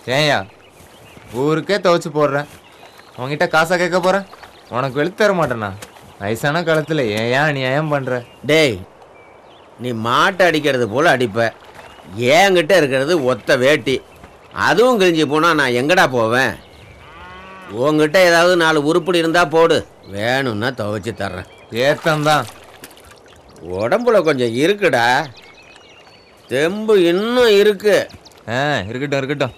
ஏயா ஊருக்கே துவைச்சு போடுறேன், உங்ககிட்ட காசா கேட்க போறேன்? உனக்கு வெளுத்து தர மாட்டேண்ணா. வயசான காலத்தில் ஏன் நீ ஏன் பண்ற? டேய், நீ மாட்டை அடிக்கிறது போல் அடிப்ப. ஏங்கிட்ட இருக்கிறது ஒத்த வேட்டி, அதுவும் கிழிஞ்சி போனால் நான் எங்கடா போவேன்? உங்ககிட்ட ஏதாவது 4 உருப்படி இருந்தால் போடு, வேணும்னா துவைச்சி தர்றேன். ஏத்தந்தான். உடம்புல கொஞ்சம் இருக்குடா, தெம்பு இன்னும் இருக்கு. இருக்கட்டும் இருக்கட்டும்.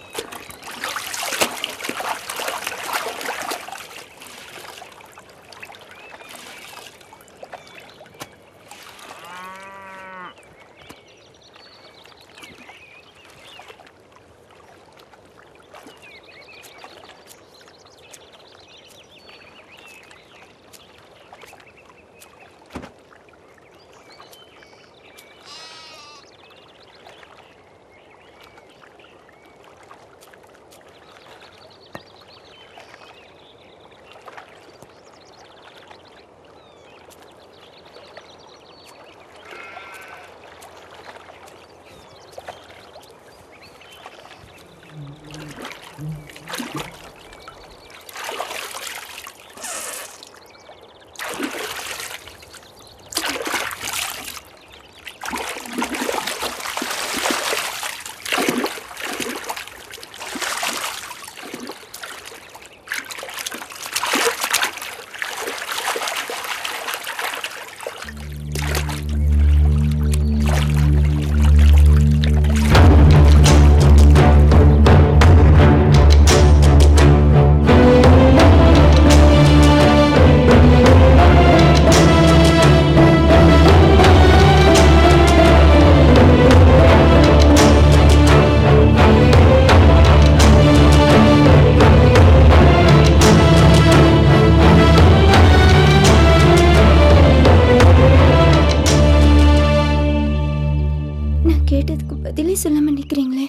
கேட்டதுக்கு பதிலே சொல்லாம நிக்கிறீங்களே.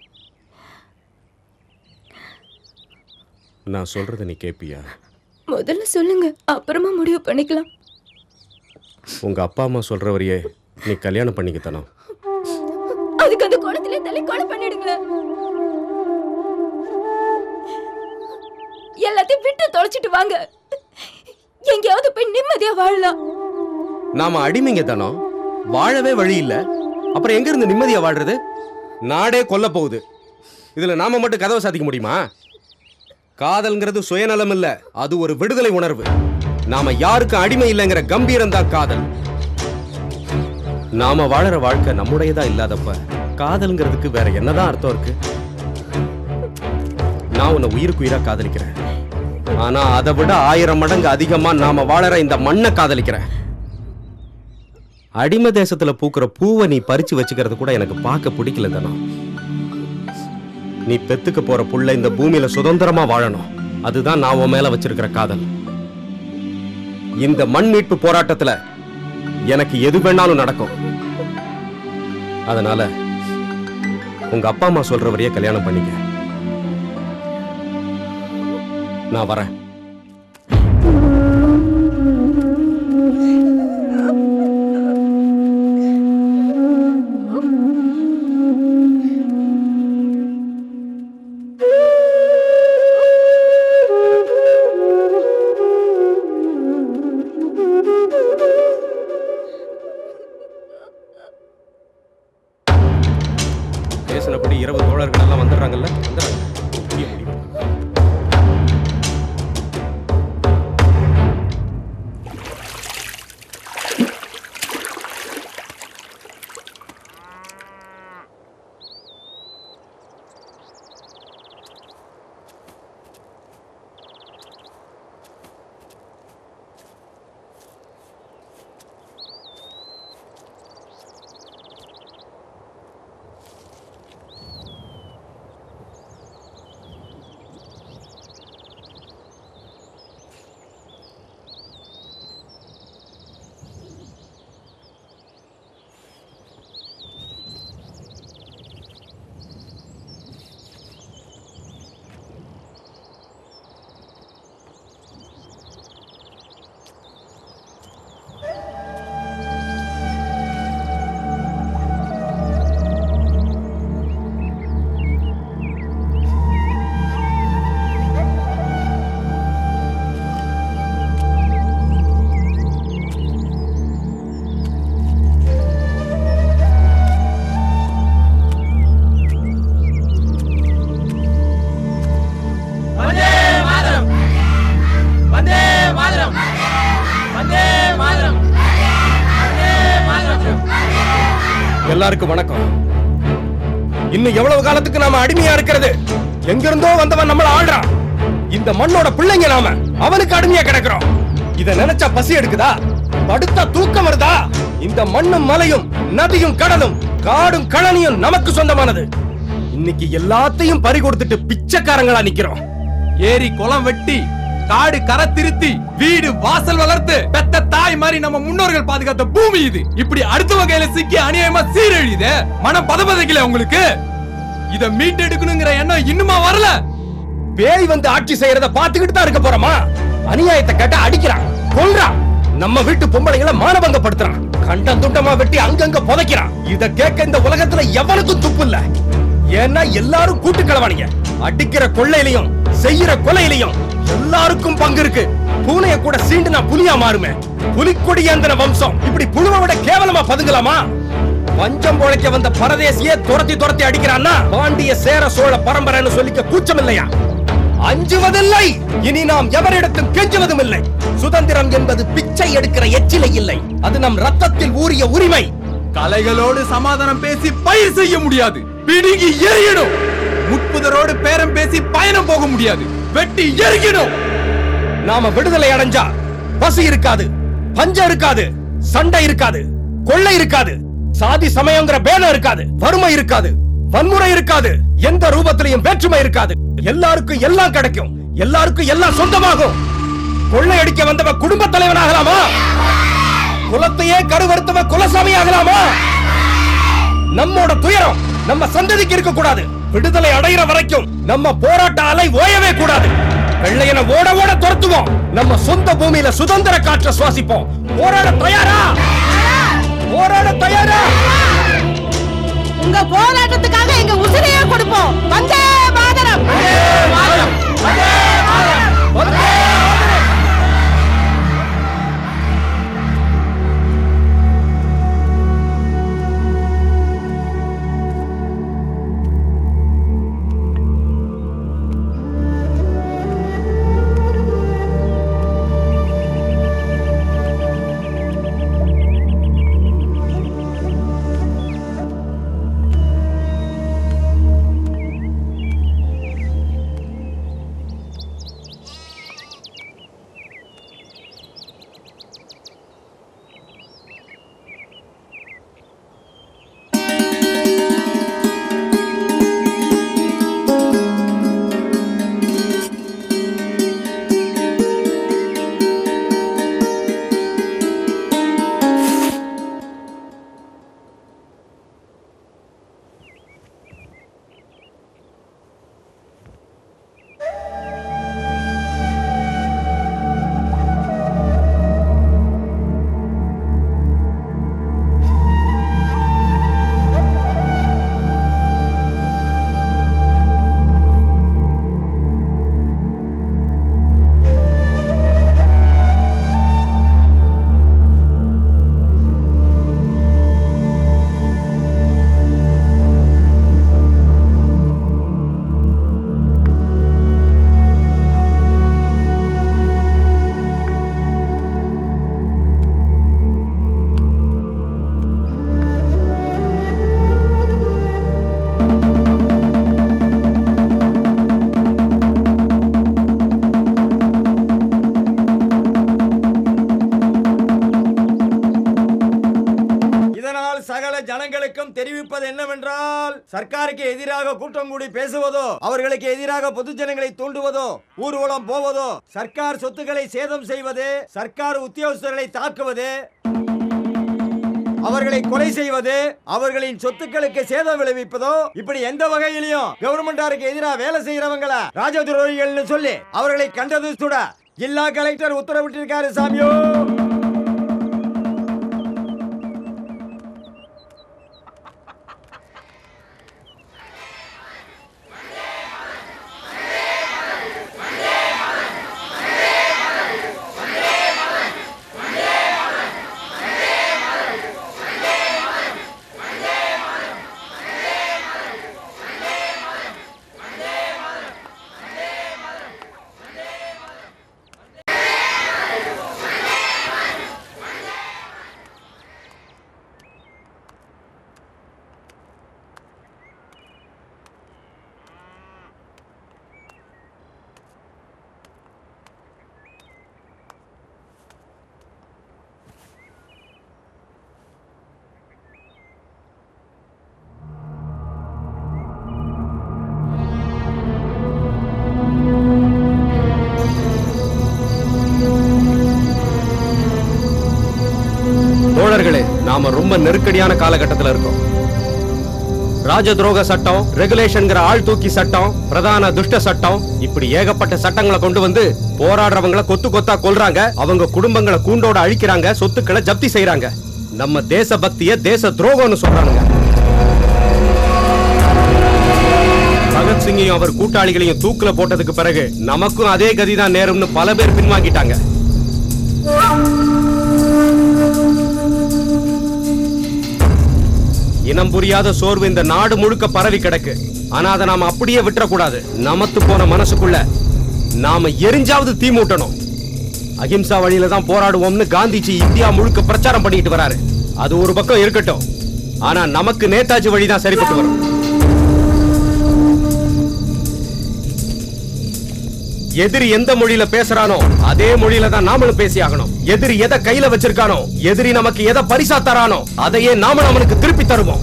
நான் சொல்றத நீ கேப்பியா? முதல்ல சொல்லுங்க, அப்புறமா முடிவு பண்ணிக்கலாம். உங்க அப்பா அம்மா சொல்றவரையே நீ கல்யாணம் பண்ணிக்கத்தானோ? அதுக்கு அந்த குளத்திலே தள்ளி கொலை பண்ணிடுங்களேன். எல்லாத்தையும் விட்டு தொலைச்சிட்டு வாங்க, எங்கேயாவது போய் நிம்மதியா வாழலாம். நாம அடிமைங்க தானோ, வாழவே வழி இல்ல, அப்புறம் எங்க இருந்து நிம்மதியா வாழ்றது? நாடே கொல்ல போகுது, இதுல நாம மட்டும் கதவை சாதிக்க முடியுமா? காதல்ங்கிறது சுயநலம் இல்ல, அது ஒரு விடுதலை உணர்வு. நாம யாருக்கும் அடிமை இல்லைங்கிற கம்பீரம் தான் காதல். நாம வாழற வாழ்க்கை நம்முடையதா இல்லாதப்ப காதல்ங்கிறதுக்கு வேற என்னதான் அர்த்தம் இருக்கு? நான் உன்னை உயிருக்கு உயிரா காதலிக்கிறேன், ஆனா அதை விட 1000 மடங்கு அதிகமா நாம வாழற இந்த மண்ணை காதலிக்கிறேன். அடிமை தேசத்துல பூக்கிற பூவை நீ பறிச்சு வச்சுக்கிறது கூட எனக்கு பார்க்க பிடிக்கல தானோ. நீ பெத்துக்க போற புள்ள இந்த பூமியில சுதந்திரமா வாழணும், அதுதான் நான் உன் மேல வச்சிருக்கிற காதல். இந்த மண் மீட்பு போராட்டத்துல எனக்கு எது வேணாலும் நடக்கும். அதனால உங்க அப்பா அம்மா சொல்றவரையே கல்யாணம் பண்ணிக்க. நான் வரேன். பேசினபடி இரவு தோழர்கள் எல்லாம் வந்துடுறாங்கல்ல? வந்துடுறாங்க. எல்லாருக்கும் வணக்கம். இன்னும் எவ்வளவு காலத்துக்கு நாம அடிமையா இருக்கிறது? எங்கிருந்தோ வந்தவன் நம்மள ஆள்றான். இந்த மண்ணோட பிள்ளைங்க நாம, அவனுக்கு அடிமையா கிடக்கிறோம். இத நினைச்சா பசி எடுக்குதா? படுத்தா தூக்கம் வருதா? இந்த மண்ணும் மலையும் நதியும் கடலும் காடும் கழனியும் நமக்கு சொந்தமானது. இன்னைக்கு எல்லாத்தையும் பறி கொடுத்துட்டு பிச்சைக்காரங்களா நிக்கிறோம். ஏரி குளம் வெட்டி காடு கரை திருத்தி வீடு வாசல் வளர்த்து பெத்த தாய் மாதிரி நம்ம முன்னோர்கள் பாதுகாத்த பூமி இது. இப்படி அடுத்த வகையில சிக்கி அநியாயமா சீரழியுது. மனம் பதபதைக்கல உங்களுக்கு? இத மீட்டெடுக்கணுங்கிற எண்ணம் இன்னுமா வரல? பேய் வந்து ஆட்சி செய்யறத பாத்துக்கிட்டு தான் இருக்க போறோமா? அநியாயத்தை கேட்டா அடிக்கிறான், கொல்றான். நம்ம வீட்டு பொம்பளைங்களை மானபங்கப்படுத்துறான். கண்டம் துண்டமா வெட்டி அங்கங்க புதைக்கிறான். இத கேட்க இந்த உலகத்துல எவனுக்கும் துப்பு இல்ல. ஏன்னா எல்லாரும் கூட்டு கலவாணிங்க. அடிக்கிற கொள்ளையிலையும் செய்யற கொலையிலையும் எல்லாருக்கும் பங்கு இருக்கு. பூனைய கூட சீண்டுனா புலியா மாறுமே. புலிக்கொடி ஏந்தின வம்சம் இப்படி புழுவை விட கேவலமா பதுங்கலாமா? பஞ்சம் பொழைக்க வந்த பரதேசியே துரத்தி துரத்தி அடிக்கிறான்னா பாண்டிய சேர சோழ பரம்பரைன்னு சொல்லிக்க கூச்சம் இல்லையா? அஞ்சுவதில்லை. இனி நாம் எவரிடத்தும் கெஞ்சுவதும் இல்லை. சுதந்திரம் என்பது பிச்சை எடுக்கிற எச்சிலை இல்லை. அது நம் ரத்தத்தில் ஊறிய உரிமை. கலைகளோடு சமாதானம் பேசி பயிர் செய்ய முடியாது. பிடுங்கி எறியணும். முட்புதரோடு பேரம் பேசி பயணம் போக முடியாது. வெட்டி எறியணும். நாம விடுதலை அடைஞ்சா பசி இருக்காது, பஞ்சம் இருக்காது, சண்டை இருக்காது, கொள்ளை இருக்காது, சாதி சமயங்கிற பேதம் இருக்காது, வறுமை இருக்காது, வன்முறை இருக்காது, எந்த ரூபத்திலையும் வேற்றுமை இருக்காது. எல்லாருக்கும் எல்லாம் கிடைக்கும். எல்லாருக்கும் எல்லாம் சொந்தமாகும். கொள்ளை அடிக்க வந்தவன் குடும்ப தலைவன் ஆகலாமா? குலத்தையே கருவறுத்தவன் குலசாமி ஆகலாமா? நம்மோட துயரம் நம்ம சந்ததிக்கு இருக்க கூடாது. விடுதலை அடைகிற வரைக்கும் நம்ம போராட்ட அலை ஓயவே கூடாது. வெள்ளையனை ஓட ஓட துரத்துவோம். நம்ம சொந்த பூமியில சுதந்திர காற்றை சுவாசிப்போம். போராட தயாரா? போராட தயாரா? உங்க போராட்டத்துக்காக எங்க உசிரையே கொடுப்போம். வந்தே மாதரம். ஜனங்களுக்கும் தெரிவிப்பது என்னவென்றால், சர்க்காருக்கு எதிராக கூட்டம் கூடி பேசுவதோ, அவர்களுக்கு எதிராக பொதுஜனங்களை தூண்டுவதோ, ஊர்வலம் போவதோ, சர்க்கார் சொத்துக்களை சேதம் செய்வது, சர்க்கார் உத்தியோகஸ்தர்களை தாக்குவது, அவர்களை கொலை செய்வது, அவர்களின் சொத்துக்களுக்கு சேதம் விளைவிப்பதோ, இப்படி எந்த வகையிலையும் கவர்மெண்டாருக்கு எதிராக வேலை செய்யறவங்கள ராஜதுரோகிகள்னு சொல்லி அவர்களை கண்டது சுட ஜில்லா கலெக்டர் உத்தரவிட்டிருக்காரு சாமியோ. நாம ரொம்ப நெருக்கடியான காலகட்டத்தில் இருக்கோம். ராஜ துரோக சட்டம், ரெகுலேஷன்ங்கிற ஆள் தூக்கி சட்டம், பிரதான துஷ்ட சட்டம், இப்படி ஏகப்பட்ட சட்டங்களை கொண்டு வந்து போராடுறவங்களை கொத்து கொத்தா கொல்றாங்க, அவங்க குடும்பங்களை கூண்டோட அழிக்கிறாங்க, சொத்துக்களை ஜப்தி செய்யறாங்க. நம்ம தேச பக்திய தேச துரோகம்னு சொல்றானுங்க. பகத்சிங்கையும் அவர் கூட்டாளிகளையும் தூக்குல போட்டதுக்கு பிறகு நமக்கும் அதே கதிதான் நேரும்னு பல பேர் பின்வாங்கிட்டாங்க. இனம் புரியாத சோர்வு இந்த நாடு முழுக்க பரவி கிடக்கு. ஆனா அதை நாம அப்படியே விட்டுறக்கூடாது. நமத்து போன மனசுக்குள்ள நாம எரிஞ்சாவது தீ மூட்டணும். அஹிம்சா வழியில தான் போராடுவோம்னு காந்திஜி இந்தியா முழுக்க பிரச்சாரம் பண்ணிட்டு வராரு. அது ஒரு பக்கம் இருக்கட்டும், ஆனா நமக்கு நேதாஜி வழிதான் சரிப்பட்டு வரும். எதிரி எந்த மொழியில பேசுறானோ அதே மொழியில தான் நாமளும் பேசி ஆகணும். எதிரி எதை கையில வச்சிருக்கானோ, எதிரி நமக்கு எதை பரிசா தரானோ அதையே நாம அவனுக்கு திருப்பி தருவோம்.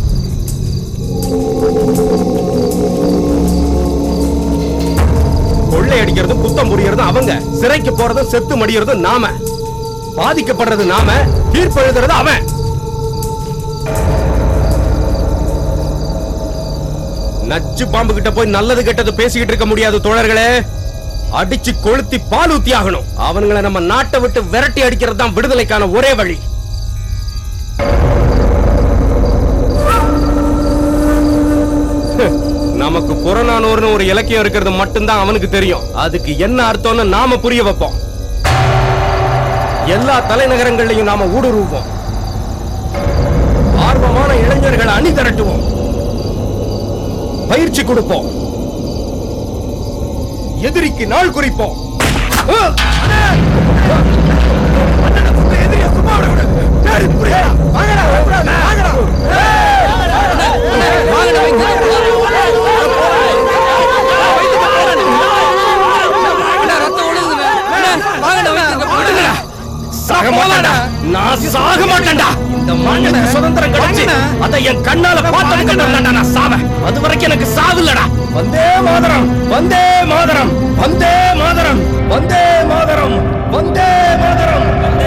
கொள்ளை அடிக்கிறதும் குத்தம் புரியறதும் அவங்க, சிறைக்கு போறதும் செத்து மடியறதும் நாம, பாதிக்கப்படுறது நாம, தீர்ப்பு எழுதுறது அவன். நச்சு பாம்பு கிட்ட போய் நல்லது கெட்டது பேசிக்கிட்டு இருக்க முடியாது தோழர்களே. அடிச்சு கொளுத்தி பால் ஊத்தி ஆகணும். அவங்களை நம்ம நாட்டை விட்டு விரட்டி அடிக்கிறது தான் விடுதலைக்கான ஒரே வழி. நமக்கு புறநானூறுன்னு ஒரு இலக்கியம் இருக்கிறது மட்டும்தான் அவனுக்கு தெரியும். அதுக்கு என்ன அர்த்தம்னு நாம புரிய வைப்போம். எல்லா தலைநகரங்களையும் நாம ஊடுருவோம். ஆர்வமான இளைஞர்களை அணி திரட்டுவோம். பயிற்சி கொடுப்போம். எதிரிக்கு நாள் குறிப்போம். நான் சாக மாட்டேன்டா. இந்த மண்ணுக்கு சுதந்திரம் கிடைச்சு அதை என் கண்ணால பார்த்ததுக்கு நான் சாவேன். அது வரைக்கும் எனக்கு சாவு இல்லடா. வந்தே மாதரம், வந்தே மாதரம், வந்தே மாதரம், வந்தே மாதரம், வந்தே மாதரம்.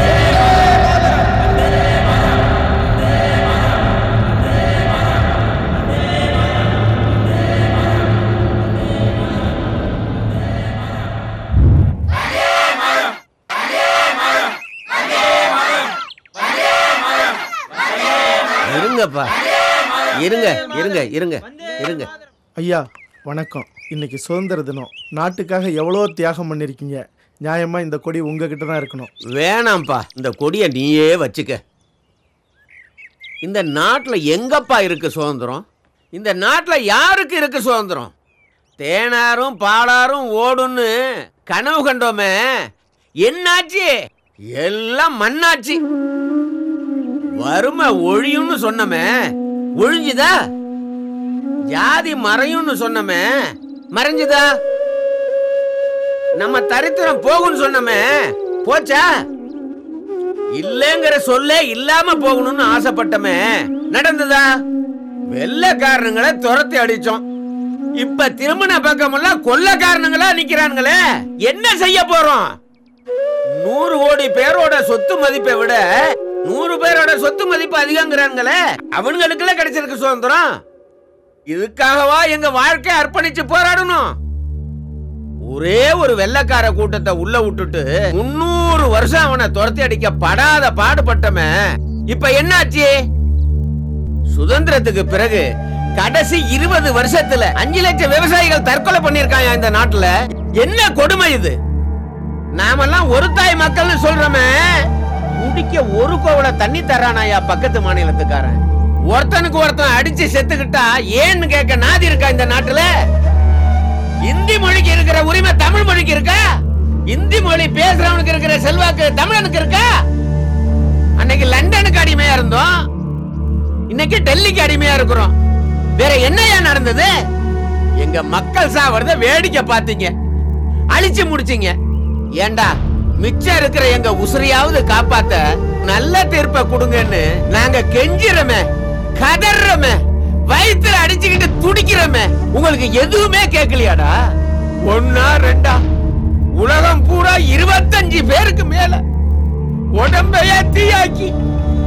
இருங்கப்பா, இருங்க இருங்க இருங்க இருங்க. ஐயா வணக்கம். இன்னைக்கு சுதந்திர தினம். நாட்டுக்காக எவ்வளோ தியாகம் பண்ணிருக்கீங்க. நியாயமா இந்த கொடி உங்ககிட்ட தான் இருக்கணும். வேணாம்ப்பா, இந்த கொடியை நீயே வச்சுக்க. இந்த நாட்டில் எங்கப்பா இருக்கு சுதந்திரம்? இந்த நாட்டில் யாருக்கு இருக்கு சுதந்திரம்? தேனாரும் பாலாரும் ஓடுன்னு கனவு கண்டோமே, என்னாச்சு? எல்லாம் மண்ணாச்சு. வறுமை ஒழியும்னு சொன்னமே, ஒழிஞ்சுதா? ஜாதி மறையும்னு சொன்னமே, மறைஞ்சுதா? நம்ம தரித்திரம் போகும்னு சொன்னமே, போச்சா? இல்லங்கிற சொல்லே இல்லாம போகணும்னு ஆசைப்பட்டமே, நடந்ததா? வெள்ளைக்காரனுங்களை துரத்தி அடிச்சோம். இப்ப திருமண பக்கமெல்லாம் கொள்ளைக்காரனுங்களா நிக்கிறானுங்களே, என்ன செய்ய போறோம்? 100 கோடி பேரோட சொத்து மதிப்பை விட 100 பேரோட சொத்து மதிப்பு அதிகங்கிறாங்களே, அவனுங்களுக்குள்ள கிடைச்சிருக்கு சுதந்திரம். இதுக்காகவா எங்க வாழ்க்கையை அர்ப்பணிச்சு போராடணும்? ஒரே ஒரு வெள்ளைக்கார கூட்டத்தை உள்ள விட்டுட்டு 300 வருஷம் அவனை துரத்தி அடிக்க படாத பாடுபட்டமே, இப்ப என்னாச்சு? சுதந்திரத்துக்கு பிறகு கடைசி 20 வருஷத்துல 5 லட்சம் விவசாயிகள் தற்கொலை பண்ணிருக்காங்க இந்த நாட்டுல. என்ன கொடுமை இது? நாமெல்லாம் ஒரு தாய் மக்கள்னு சொல்றோமே, குடிக்க ஒரு கோவல தண்ணி தரானாயா பக்கத்து மாநிலத்துக்காரன்? ஒருத்தனுக்கு ஒருத்தன் அடிச்சு செத்துக்கிட்டா ஏன்னு கேட்க நாதி இருக்கா இந்த நாட்டுல? இந்தி மொழிக்கு இருக்கிற உரிமை தமிழ் மொழிக்கு இருக்கா? இந்தி மொழி பேசுறவனுக்கு இருக்கிற செல்வாக்கு தமிழனுக்கு இருக்கா? அன்னைக்கு லண்டனுக்கு அடிமையா இருந்தோம், இன்னைக்கு டெல்லிக்கு அடிமையா இருக்கிறோம். வேற என்னையா நடந்தது? எங்க மக்கள் சாவறத வேடிக்கை பார்த்தீங்க, அழிச்சு முடிச்சீங்க. ஏண்டா, மிச்சம் இருக்கிற எங்க உசிரியாவது காப்பாத்த நல்ல தீர்ப்பை கொடுங்கன்னு நாங்க கெஞ்சிரமே, கதறமே, வயிற்றுல அடிச்சுக்கிட்டு துடிக்கிறமே. உங்களுக்கு எதுவுமே கேட்கலையாடா? 1 2 உலகம் பூரா 25 பேருக்கு மேல உடம்பைய தீயாக்கி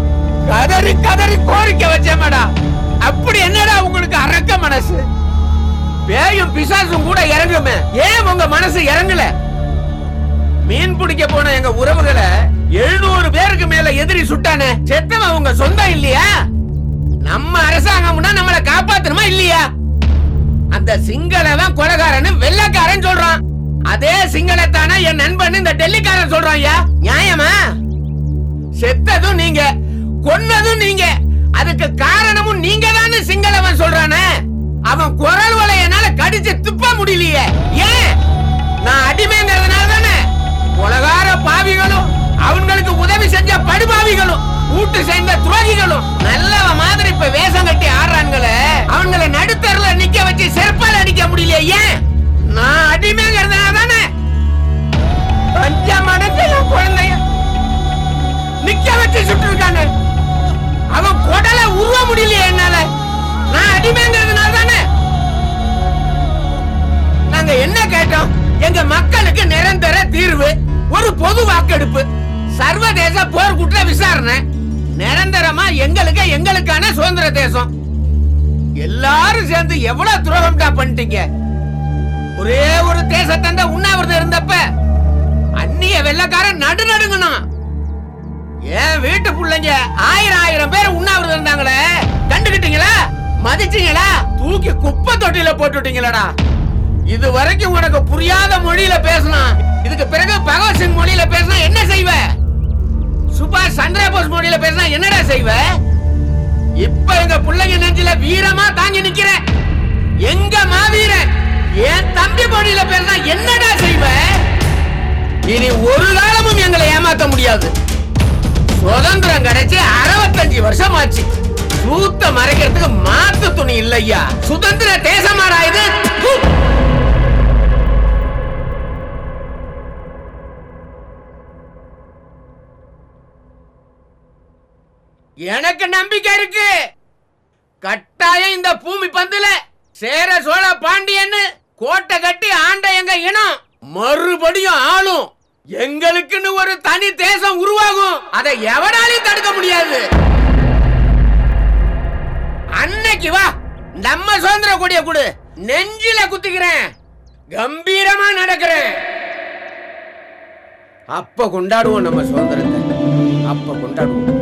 கதறி கதறி கோரிக்கை வச்சேன் மேடம். அப்படி என்னடா உங்களுக்கு அரக்க மனசு? பேயும் பிசாசும் கூட இறங்குமே, ஏன் உங்க மனசு இறங்கல? மீன் பிடிக்க போன எங்க உறவுகளை 700 பேருக்கு மேல எதிரி சுட்டானே, செத்தவன் உங்க சொந்தம் இல்லையா? நம்ம அரசாங்கம்னா நம்மளை காப்பாத்தணுமா இல்லையா? அந்த சிங்களவன் கொலைகாரன்னு வெள்ளக்காரன் சொல்றான். அதே சிங்களத்தான என் நண்பன் இந்த டெல்லிக்காரன் சொல்றான். ஐயா நியாயமா? செத்ததும் நீங்க, கொன்னதும் நீங்க, அதுக்கு காரணமும் நீங்க தானே சிங்களவன் சொல்றானே. அவன் குரல் வலை என்னால கடிச்சு துப்ப முடியலையே. ஏன்? நான் அடிமைங்கிறதுனால தானே. உலகார பாவிகளும் அவங்களுக்கு உதவி செஞ்ச படுபாவிகளும் கூட்டு சேர்ந்த துரோகிகளும் நல்லவ மாதிரி இப்ப வேஷம் கட்டி ஆடுறாங்களே, அவங்களை நடுத்தரல நிக்க வச்சு செருப்பால் அடிக்க முடியல. ஏன்? நான் அடிமைங்கிறதுனால தானே. குழந்தைய நிக்க வச்சு சுட்டு இருக்காங்க. அவன் குடலை உருவ முடியலையே என்னால. நான் அடிமைங்கிறதுனால தானே. நாங்க என்ன கேட்டோம்? எங்க மக்களுக்கு நிரந்தர தீர்வு, ஒரு பொது வாக்கெடுப்பு, சர்வதேச போர்க்குற்ற விசாரணை, நிரந்தரமா எங்களுக்கான சுதந்திர தேசம். எல்லாரும் சேர்ந்து எவ்வளவு துரோகம் பண்ணிட்டீங்க. ஒரே ஒரு தேசத்தந்த உண்ணாவிரதம் இருந்தப்ப அந்நிய வெள்ளக்காரன் நடுநடுங்கணும். ஏன் வீட்டு பிள்ளைங்க 1000 பேர் உண்ணாவிரதம் இருந்தாங்களே, கண்டுகிட்டீங்களா? மதிச்சீங்களா? தூக்கி குப்பை தொட்டியில போட்டுட்டீங்களா? இது வரைக்கும் உனக்கு புரியாத மொழியில பேசலாம். இதுக்கு பிறகு பகவத்சிங் மொழியில பேசினா என்ன செய்வ? சுபாஷ் சந்திரபோஸ் மொழியில பேசினா என்னடா செய்வ? இப்ப எங்க பிள்ளைங்க நெஞ்சில வீரமா தாங்கி நிக்கிற எங்க மாவீரன் என் தம்பி மொழியில பேசினா என்னடா செய்வ? இனி ஒரு காலமும் எங்களை ஏமாத்த முடியாது. சுதந்திரம் கிடைச்சி 65 வருஷம் ஆச்சு. சூத்த மறைக்கிறதுக்கு மாத்து துணி இல்லையா? சுதந்திர தேசமாடா இது. எனக்கு நம்பிக்கை இருக்கு. கட்டாயம் இந்த பூமி பந்துல சேர சோழ பாண்டியன்னு கோட்டை கட்டி ஆண்ட எங்க இனம் மறுபடியும் ஆளும். எங்களுக்குன்னு ஒரு தனி தேசம் உருவாகும். அதை எவனாலையும் தடுக்க முடியாது. அன்னைக்கு வா, நம்ம சுதந்திர கொடிய கொடு, நெஞ்சில குத்திக்கிறேன், கம்பீரமா நடக்கிறேன். அப்ப கொண்டாடுவோம் நம்ம சுதந்திரத்தை. அப்ப கொண்டாடுவோம்.